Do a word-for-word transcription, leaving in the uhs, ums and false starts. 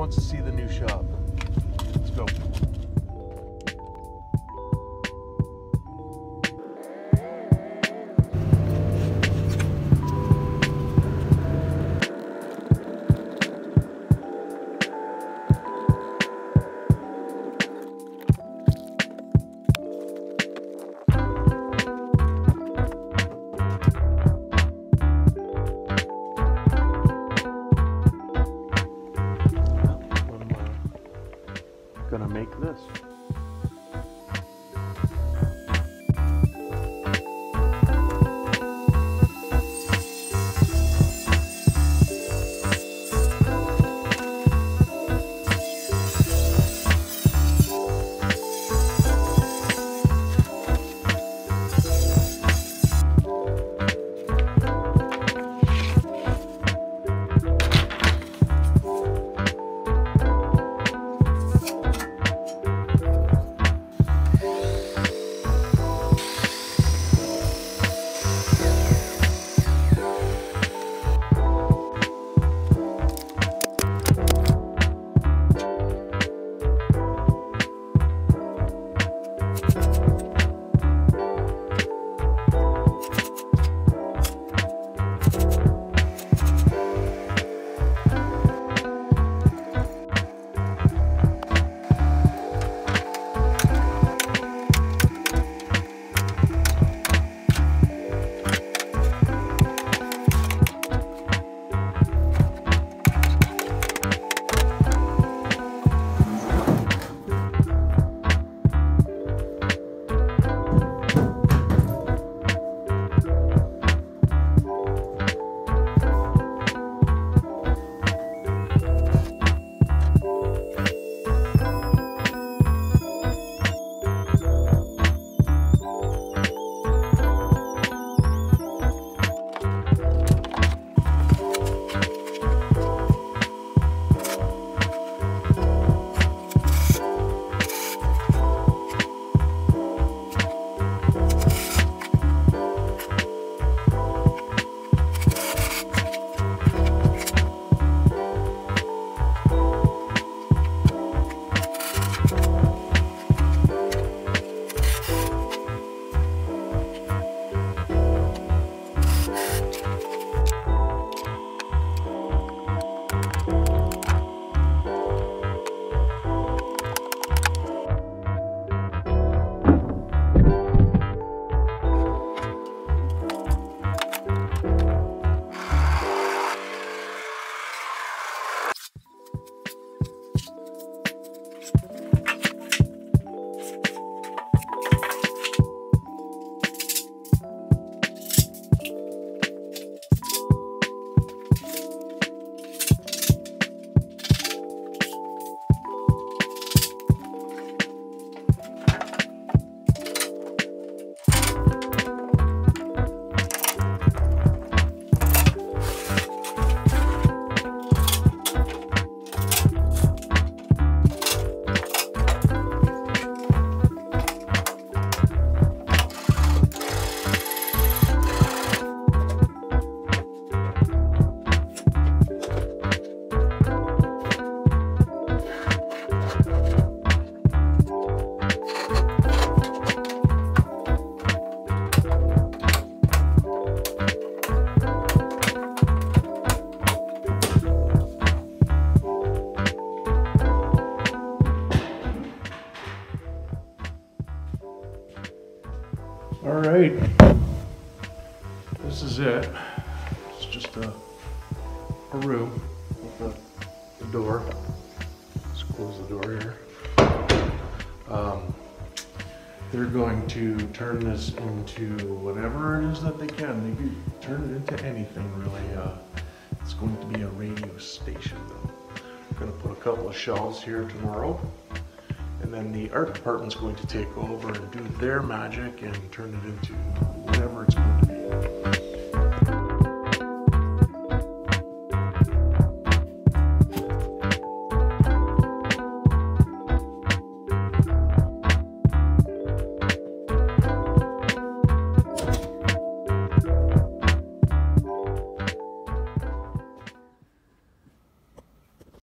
wants to see the new shop. Let's go. Gonna make this. All right, this is it. It's just a, a room with a, a door. Let's close the door here. Um, they're going to turn this into whatever it is that they can. They can turn it into anything really. Uh, it's going to be a radio station though. I'm going to put a couple of shelves here tomorrow. And then the art department's going to take over and do their magic and turn it into whatever it's going to be.